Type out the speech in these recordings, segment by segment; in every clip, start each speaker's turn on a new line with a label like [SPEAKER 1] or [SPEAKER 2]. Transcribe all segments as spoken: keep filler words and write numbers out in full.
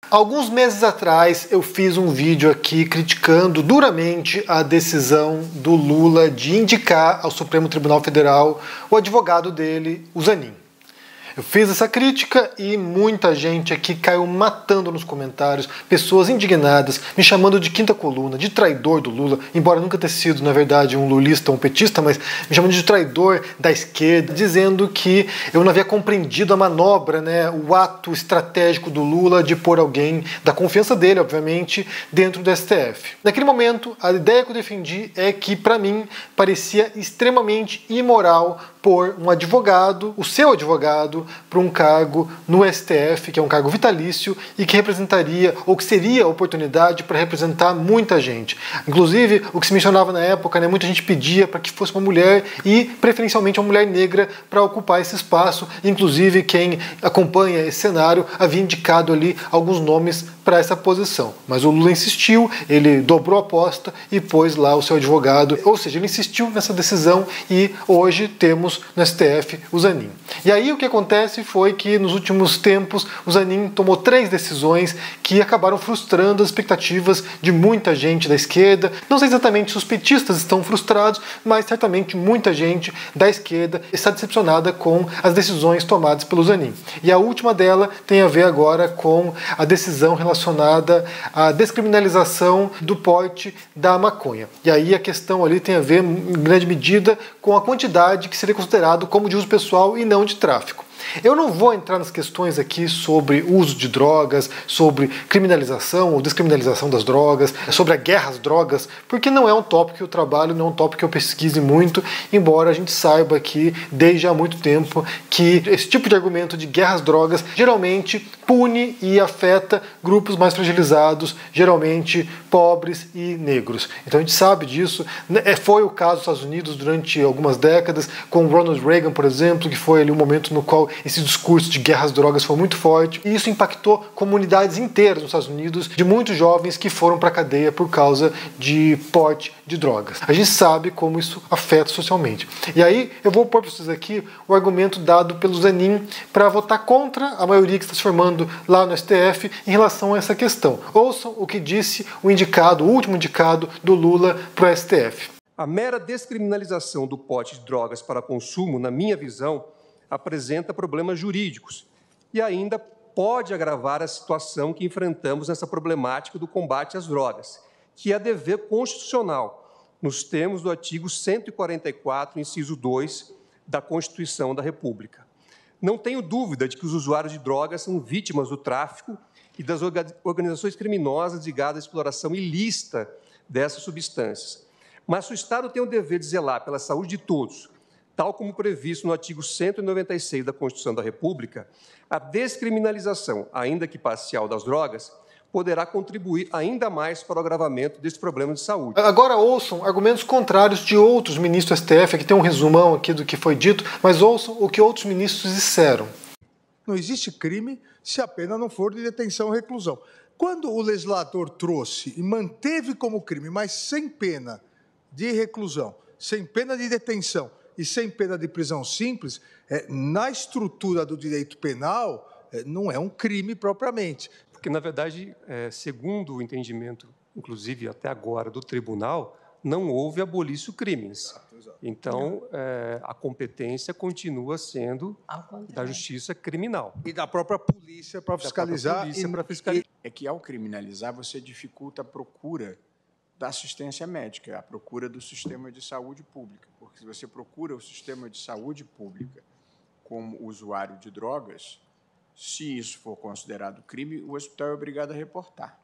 [SPEAKER 1] Alguns meses atrás eu fiz um vídeo aqui criticando duramente a decisão do Lula de indicar ao Supremo Tribunal Federal o advogado dele, o Zanin. Eu fiz essa crítica e muita gente aqui caiu matando nos comentários, pessoas indignadas, me chamando de quinta coluna, de traidor do Lula, embora nunca tenha sido, na verdade, um lulista ou um petista, mas me chamando de traidor da esquerda, dizendo que eu não havia compreendido a manobra, né, o ato estratégico do Lula de pôr alguém, da confiança dele, obviamente, dentro do S T F. Naquele momento, a ideia que eu defendi é que, para mim, parecia extremamente imoral pôr um advogado, o seu advogado, para um cargo no S T F, que é um cargo vitalício e que representaria, ou que seria a oportunidade para representar muita gente. Inclusive, o que se mencionava na época, né, muita gente pedia para que fosse uma mulher e, preferencialmente, uma mulher negra para ocupar esse espaço. Inclusive, quem acompanha esse cenário havia indicado ali alguns nomes para essa posição. Mas o Lula insistiu, ele dobrou a aposta e pôs lá o seu advogado. Ou seja, ele insistiu nessa decisão e hoje temos no S T F o Zanin. E aí o que acontece foi que nos últimos tempos o Zanin tomou três decisões que acabaram frustrando as expectativas de muita gente da esquerda. Não sei exatamente se os petistas estão frustrados, mas certamente muita gente da esquerda está decepcionada com as decisões tomadas pelo Zanin. E a última dela tem a ver agora com a decisão relacionada à descriminalização do porte da maconha. E aí a questão ali tem a ver, em grande medida, com a quantidade que seria considerado como de uso pessoal e não de tráfico. Eu não vou entrar nas questões aqui sobre uso de drogas, sobre criminalização ou descriminalização das drogas, sobre a guerra às drogas, porque não é um tópico que eu trabalho, não é um tópico que eu pesquise muito, embora a gente saiba que, desde há muito tempo, que esse tipo de argumento de guerra às drogas geralmente pune e afeta grupos mais fragilizados, geralmente pobres e negros. Então a gente sabe disso. Foi o caso dos Estados Unidos durante algumas décadas, com Ronald Reagan, por exemplo, que foi ali um momento no qual esse discurso de guerra às drogas foi muito forte, e isso impactou comunidades inteiras nos Estados Unidos, de muitos jovens que foram para a cadeia por causa de porte de drogas. A gente sabe como isso afeta socialmente. E aí eu vou pôr para vocês aqui o argumento dado pelo Zanin para votar contra a maioria que está se formando lá no S T F em relação a essa questão. Ouçam o que disse o indicado, o último indicado do Lula para o S T F.
[SPEAKER 2] A mera descriminalização do porte de drogas para consumo, na minha visão, apresenta problemas jurídicos e ainda pode agravar a situação que enfrentamos nessa problemática do combate às drogas, que é dever constitucional, nos termos do artigo cento e quarenta e quatro, inciso dois, da Constituição da República. Não tenho dúvida de que os usuários de drogas são vítimas do tráfico e das organizações criminosas ligadas à exploração ilícita dessas substâncias. Mas o Estado tem o dever de zelar pela saúde de todos, tal como previsto no artigo cento e noventa e seis da Constituição da República. A descriminalização, ainda que parcial, das drogas poderá contribuir ainda mais para o agravamento desse problema de saúde.
[SPEAKER 1] Agora ouçam argumentos contrários de outros ministros do S T F, aqui tem um resumão aqui do que foi dito, mas ouçam o que outros ministros disseram.
[SPEAKER 3] Não existe crime se a pena não for de detenção ou reclusão. Quando o legislador trouxe e manteve como crime, mas sem pena de reclusão, sem pena de detenção e sem pena de prisão simples, é, na estrutura do direito penal, é, não é um crime propriamente.
[SPEAKER 2] Porque, na verdade, é, segundo o entendimento, inclusive até agora, do tribunal, não houve abolício crimes. Exato, exato. Então, é, a competência continua sendo da justiça criminal.
[SPEAKER 3] E da própria polícia para fiscalizar.
[SPEAKER 2] Polícia
[SPEAKER 3] e,
[SPEAKER 2] para fiscalizar.
[SPEAKER 4] É que, ao criminalizar, você dificulta a procura da assistência médica, a procura do sistema de saúde pública. Porque se você procura o sistema de saúde pública como usuário de drogas, se isso for considerado crime, o hospital é obrigado a reportar.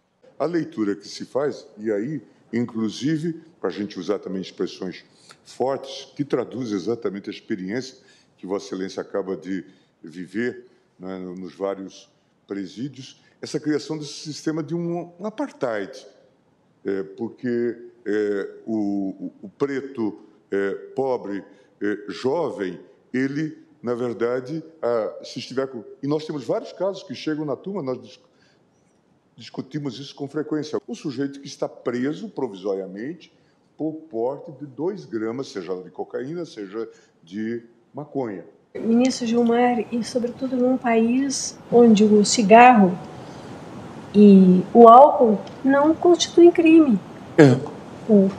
[SPEAKER 5] A leitura que se faz, e aí, inclusive, para a gente usar também expressões fortes, que traduzem exatamente a experiência que Vossa Excelência acaba de viver, né, nos vários presídios, essa criação desse sistema de um, um apartheid, é, porque é, o, o, o preto é, pobre, é, jovem, ele, na verdade, ah, se estiver com... E nós temos vários casos que chegam na turma, nós dis... discutimos isso com frequência. O sujeito que está preso provisoriamente por porte de dois gramas, seja de cocaína, seja de maconha.
[SPEAKER 6] Ministro Gilmar, e sobretudo num país onde o cigarro E o álcool não constitui crime.
[SPEAKER 4] É.
[SPEAKER 6] O,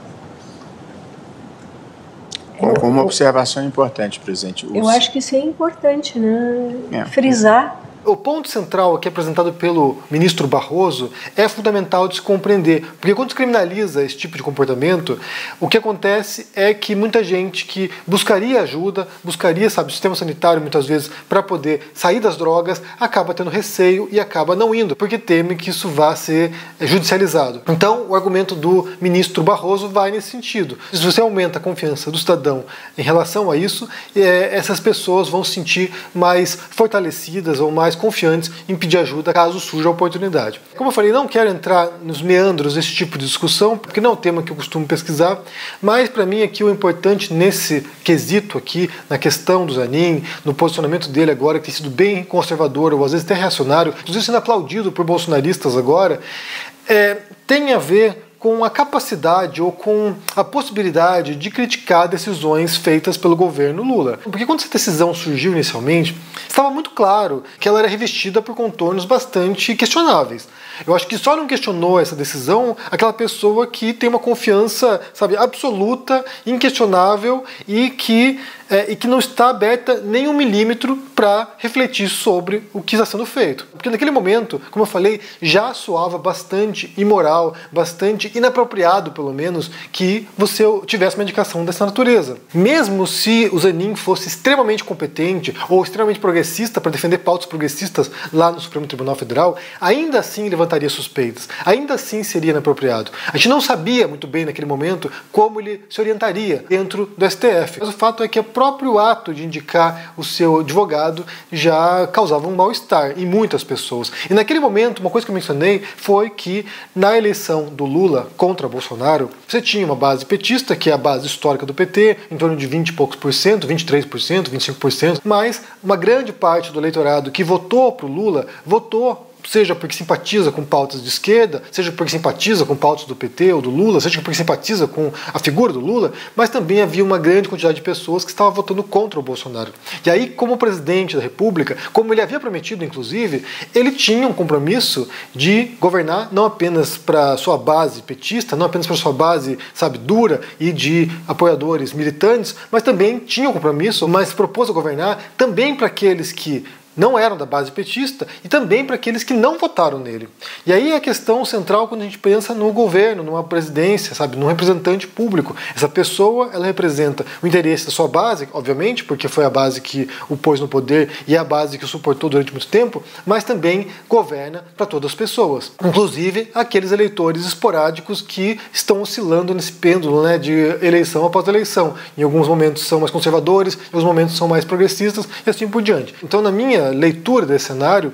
[SPEAKER 4] Com uma observação importante, presidente.
[SPEAKER 6] Eu acho que isso é importante, né?
[SPEAKER 4] É.
[SPEAKER 6] Frisar.
[SPEAKER 1] O ponto central aqui apresentado pelo ministro Barroso é fundamental de se compreender, porque quando se criminaliza esse tipo de comportamento, o que acontece é que muita gente que buscaria ajuda, buscaria, sabe, o sistema sanitário muitas vezes para poder sair das drogas, acaba tendo receio e acaba não indo, porque teme que isso vá ser judicializado. Então, o argumento do ministro Barroso vai nesse sentido. Se você aumenta a confiança do cidadão em relação a isso, é, essas pessoas vão se sentir mais fortalecidas ou mais confiantes em pedir ajuda caso surja a oportunidade. Como eu falei, não quero entrar nos meandros desse tipo de discussão, porque não é um tema que eu costumo pesquisar, mas para mim aqui o importante nesse quesito aqui, na questão do Zanin, no posicionamento dele agora, que tem sido bem conservador, ou às vezes até reacionário, inclusive sendo aplaudido por bolsonaristas agora, é, tem a ver com a capacidade ou com a possibilidade de criticar decisões feitas pelo governo Lula. Porque quando essa decisão surgiu inicialmente, estava muito claro que ela era revestida por contornos bastante questionáveis. Eu acho que só não questionou essa decisão aquela pessoa que tem uma confiança, sabe, absoluta, inquestionável e que, é, e que não está aberta nem um milímetro para refletir sobre o que está sendo feito. Porque naquele momento, como eu falei, já soava bastante imoral, bastante inapropriado, pelo menos, que você tivesse uma indicação dessa natureza. Mesmo se o Zanin fosse extremamente competente ou extremamente progressista para defender pautas progressistas lá no Supremo Tribunal Federal, ainda assim levantaria suspeitas, ainda assim seria inapropriado. A gente não sabia muito bem naquele momento como ele se orientaria dentro do S T F. Mas o fato é que o próprio ato de indicar o seu advogado já causava um mal-estar em muitas pessoas. E naquele momento, uma coisa que eu mencionei foi que na eleição do Lula contra Bolsonaro, você tinha uma base petista, que é a base histórica do P T, em torno de vinte e poucos por cento, vinte e três por cento, vinte e cinco por cento, mas uma grande parte do eleitorado que votou para o Lula, votou seja porque simpatiza com pautas de esquerda, seja porque simpatiza com pautas do P T ou do Lula, seja porque simpatiza com a figura do Lula, mas também havia uma grande quantidade de pessoas que estavam votando contra o Bolsonaro. E aí, como presidente da República, como ele havia prometido, inclusive, ele tinha um compromisso de governar não apenas para sua base petista, não apenas para sua base, sabe, dura e de apoiadores militantes, mas também tinha um compromisso, mas propôs a governar também para aqueles que não eram da base petista e também para aqueles que não votaram nele. E aí é a questão central quando a gente pensa no governo, numa presidência, sabe, num representante público. Essa pessoa, ela representa o interesse da sua base, obviamente, porque foi a base que o pôs no poder e é a base que o suportou durante muito tempo, mas também governa para todas as pessoas, inclusive aqueles eleitores esporádicos que estão oscilando nesse pêndulo, né, de eleição após eleição. Em alguns momentos são mais conservadores, em alguns momentos são mais progressistas e assim por diante. Então, na minha leitura desse cenário,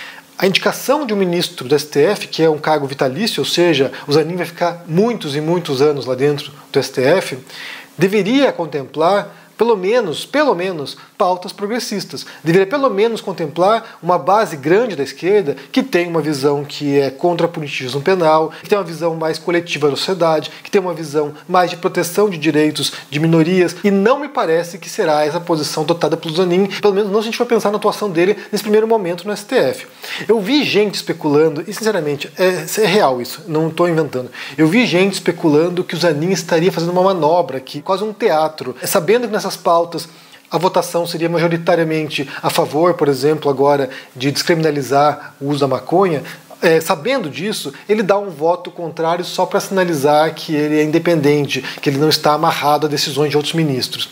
[SPEAKER 1] a indicação de um ministro do S T F, que é um cargo vitalício, ou seja, o Zanin vai ficar muitos e muitos anos lá dentro do S T F, deveria contemplar pelo menos, pelo menos, pautas progressistas. Deveria pelo menos contemplar uma base grande da esquerda que tem uma visão que é contra o punitivismo penal, que tem uma visão mais coletiva da sociedade, que tem uma visão mais de proteção de direitos de minorias, e não me parece que será essa posição adotada pelo Zanin, pelo menos não se a gente for pensar na atuação dele nesse primeiro momento no S T F. Eu vi gente especulando, e sinceramente, é, é real isso, não estou inventando, eu vi gente especulando que o Zanin estaria fazendo uma manobra aqui, quase um teatro, sabendo que nessas pautas a votação seria majoritariamente a favor, por exemplo, agora de descriminalizar o uso da maconha. É, sabendo disso, ele dá um voto contrário só para sinalizar que ele é independente, que ele não está amarrado a decisões de outros ministros.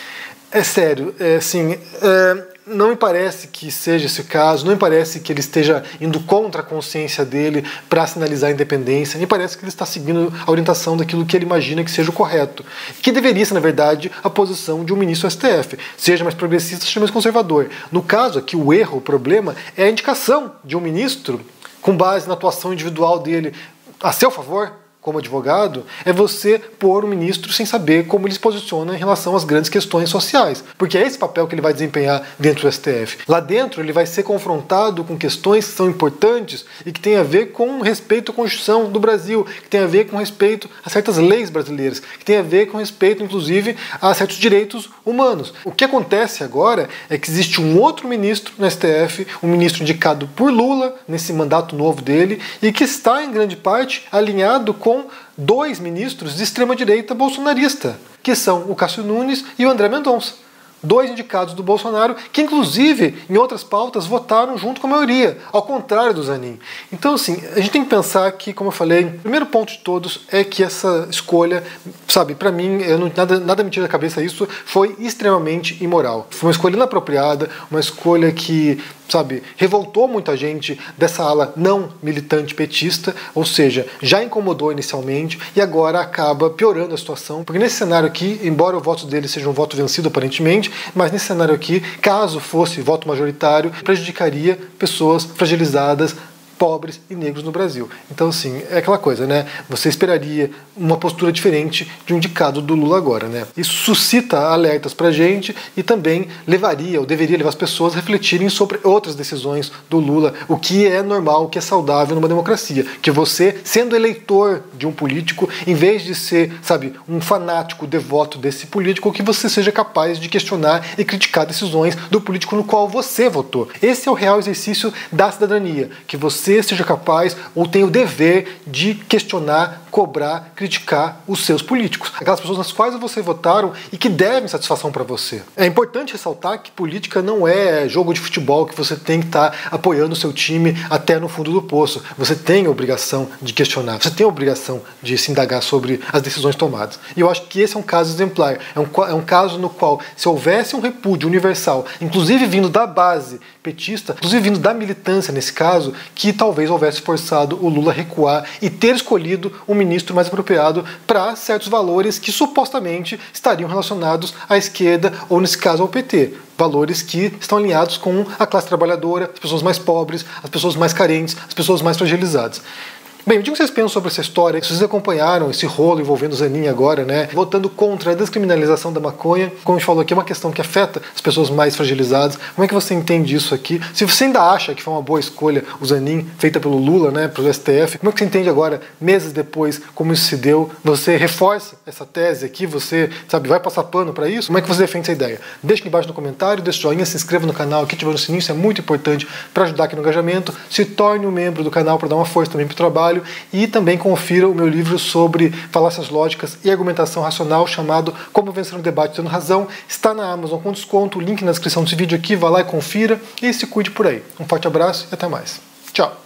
[SPEAKER 1] É sério, é, assim, é, não me parece que seja esse o caso, não me parece que ele esteja indo contra a consciência dele para sinalizar a independência, me parece que ele está seguindo a orientação daquilo que ele imagina que seja o correto, que deveria ser, na verdade, a posição de um ministro do S T F, seja mais progressista, seja mais conservador. No caso aqui, o erro, o problema, é a indicação de um ministro com base na atuação individual dele a seu favor, como advogado, é você pôr o ministro sem saber como ele se posiciona em relação às grandes questões sociais. Porque é esse papel que ele vai desempenhar dentro do S T F. Lá dentro ele vai ser confrontado com questões que são importantes e que tem a ver com respeito à Constituição do Brasil, que tem a ver com respeito a certas leis brasileiras, que tem a ver com respeito, inclusive, a certos direitos humanos. O que acontece agora é que existe um outro ministro no S T F, um ministro indicado por Lula, nesse mandato novo dele, e que está, em grande parte, alinhado com dois ministros de extrema-direita bolsonarista, que são o Cássio Nunes e o André Mendonça. Dois indicados do Bolsonaro, que inclusive, em outras pautas, votaram junto com a maioria, ao contrário do Zanin. Então, assim, a gente tem que pensar que, como eu falei, o primeiro ponto de todos é que essa escolha, sabe, para mim, eu não, nada, nada me tira da cabeça isso, foi extremamente imoral. Foi uma escolha inapropriada, uma escolha que, sabe, revoltou muita gente dessa ala não militante petista, ou seja, já incomodou inicialmente e agora acaba piorando a situação, porque nesse cenário aqui, embora o voto dele seja um voto vencido aparentemente, mas nesse cenário aqui, caso fosse voto majoritário, prejudicaria pessoas fragilizadas, pobres e negros no Brasil. Então, assim, é aquela coisa, né? Você esperaria uma postura diferente de um indicado do Lula agora, né? Isso suscita alertas pra gente e também levaria, ou deveria levar as pessoas a refletirem sobre outras decisões do Lula, o que é normal, o que é saudável numa democracia. Que você, sendo eleitor de um político, em vez de ser, sabe, um fanático devoto desse político, que você seja capaz de questionar e criticar decisões do político no qual você votou. Esse é o real exercício da cidadania, que você Você seja capaz ou tenha o dever de questionar, cobrar, criticar os seus políticos, aquelas pessoas nas quais você votaram e que devem satisfação para você. É importante ressaltar que política não é jogo de futebol que você tem que estar apoiando o seu time até no fundo do poço. Você tem a obrigação de questionar, você tem a obrigação de se indagar sobre as decisões tomadas. E eu acho que esse é um caso exemplar, é um, é um caso no qual, se houvesse um repúdio universal, inclusive vindo da base petista, inclusive vindo da militância nesse caso, que talvez houvesse forçado o Lula a recuar e ter escolhido um ministro mais apropriado para certos valores que supostamente estariam relacionados à esquerda ou, nesse caso, ao P T. Valores que estão alinhados com a classe trabalhadora, as pessoas mais pobres, as pessoas mais carentes, as pessoas mais fragilizadas. Bem, o que vocês pensam sobre essa história? Se vocês acompanharam esse rolo envolvendo o Zanin agora, né, votando contra a descriminalização da maconha, como a gente falou aqui, é uma questão que afeta as pessoas mais fragilizadas. Como é que você entende isso aqui? Se você ainda acha que foi uma boa escolha o Zanin, feita pelo Lula, né, pelo S T F, como é que você entende agora, meses depois, como isso se deu? Você reforça essa tese aqui? Você, sabe, vai passar pano para isso? Como é que você defende essa ideia? Deixa aqui embaixo no comentário, deixa o joinha, se inscreva no canal, aqui ativando o sininho, isso é muito importante para ajudar aqui no engajamento. Se torne um membro do canal para dar uma força também para o trabalho. E também confira o meu livro sobre falácias lógicas e argumentação racional, chamado Como Vencer um Debate Tendo Razão. Está na Amazon com desconto, o link na descrição desse vídeo aqui, vá lá e confira e se cuide por aí. Um forte abraço e até mais. Tchau!